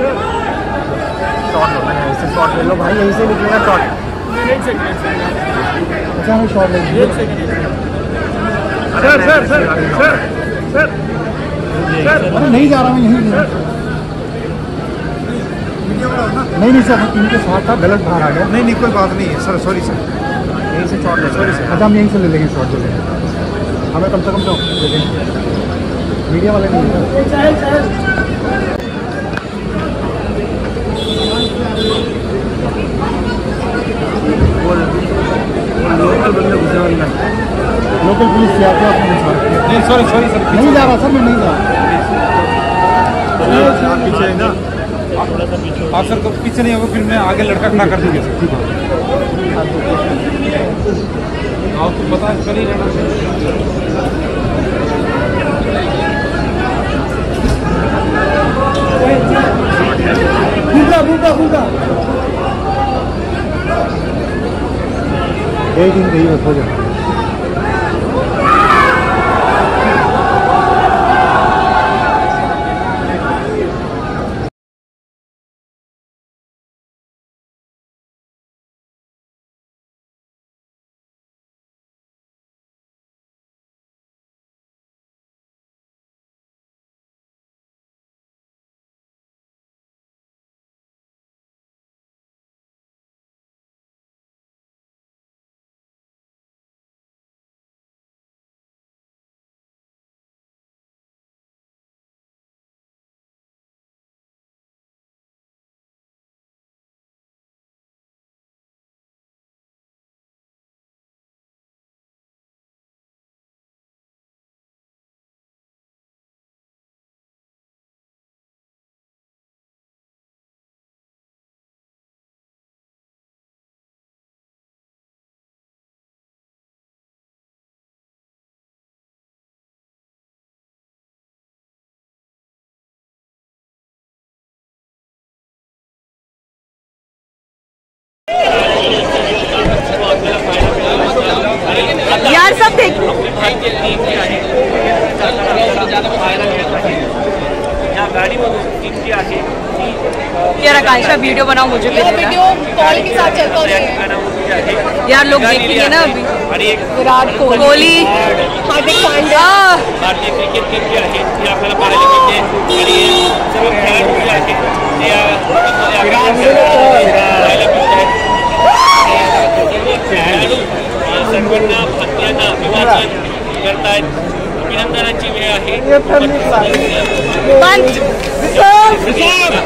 Shot लो, मैंने ऐसे shot ले लो भाई, यहीं से निकलेगा शॉट। अच्छा हमें शॉट लेंगे। Sir sir sir sir sir अरे नहीं जा रहा मैं यहीं। नहीं सर, इनके साथ था, गलत बाहर आ गया। नहीं कोई बात नहीं है सर, सॉरी सर, यहीं से शॉट ले, सॉरी सर। अच्छा हम यहीं से ले लेंगे शॉट, ले लेंगे, हमें कम से कम तो ले लेंगे, मीडिया वाले नहीं। लोकल पुलिस से आते हैं अपने साथ। नहीं सॉरी सॉरी सर, नहीं जा रहा सर, मैं नहीं जा रहा। पीछे ना आप सर, पीछे नहीं होगा फिर मैं आगे लड़का खड़ा कर दूंगा सर। ठीक है आपको पता चल ही रहना। एक दिन गई हो जाए। यार सब देख यार, आकांक्षा वीडियो बनाओ, मुझे भी वीडियो कॉल के साथ चलता है यार, लोग देखेंगे ना अभी। विराट कोहली, हार्दिक पांड्या, भारतीय क्रिकेट टीम जी आहे ती आपल्याला पाहायला मिळते आणि सर्व खेळाडू जे आहेत ते खेळाडू सर्वांना भारतीयांना अभिवादन करतायत। अभिनंदनाची वेळ आहे।